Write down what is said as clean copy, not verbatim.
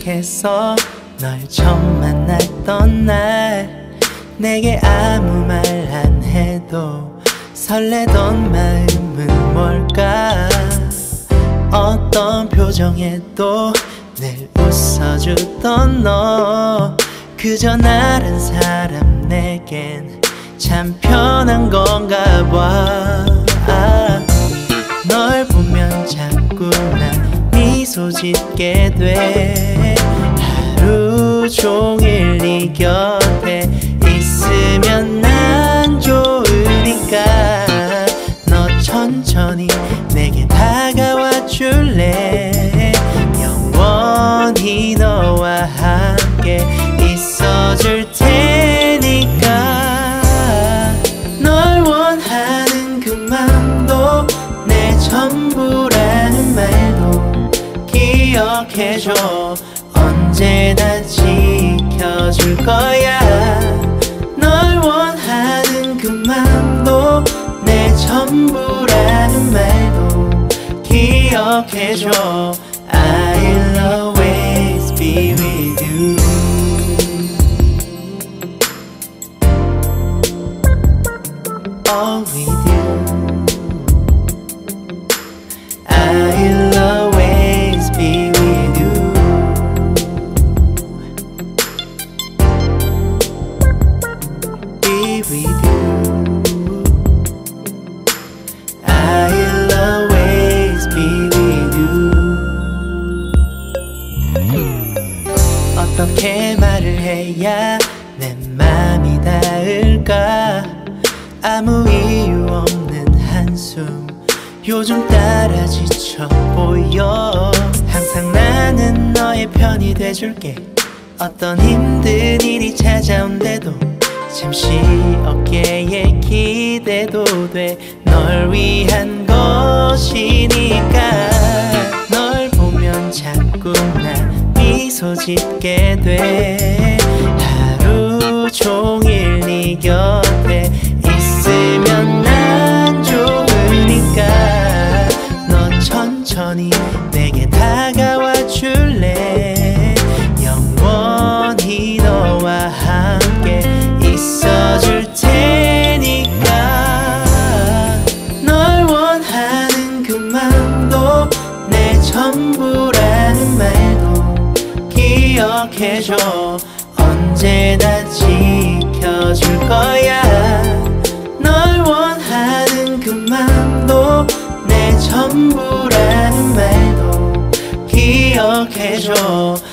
생각했어. 널 처음 만났던 날 내게 아무 말 안 해도 설레던 마음은 뭘까. 어떤 표정에도 늘 웃어주던 너, 그저 나란 사람 내겐 참 편한 건가 봐. 널 보면 자꾸 난 미소 짓게 돼. 하루 종일 네 곁에 있으면 난 좋으니까 너 천천히 내게 다가와 줄래. 영원히 너와 함께 있어줄 테니까. 널 원하는 그 맘도 내 전부라는 말도 기억해줘. 언제나 지켜줄 거야. 널 원하는 그 맘도 내 전부라는 말도 기억해줘. I'll always be with you. All with you. I'll always be with you. Be with you. I'll always be with you. 어떻게 말을 해야 내 맘이 닿을까. 아무 이유 없는 한숨 요즘 따라 지쳐 보여. 항상 나는 너의 편이 돼줄게. 어떤 힘든 일이 찾아온대도 잠시 어깨에 기대도 돼. 널 위한 것이니까. 널 보면 자꾸 난 미소 짓게 돼. 하루 종일 네 곁에 있으면 난 좋으니까 너 천천히 내게 다가와 줄래. 영원히 너와 함께 있어줄 테니까. 널 원하는 그 맘도 내 전부라는 말도 기억해줘. 언제나 지켜줄 거야. 널 원하는 그 맘도 내 전부라는 말도 기억해줘.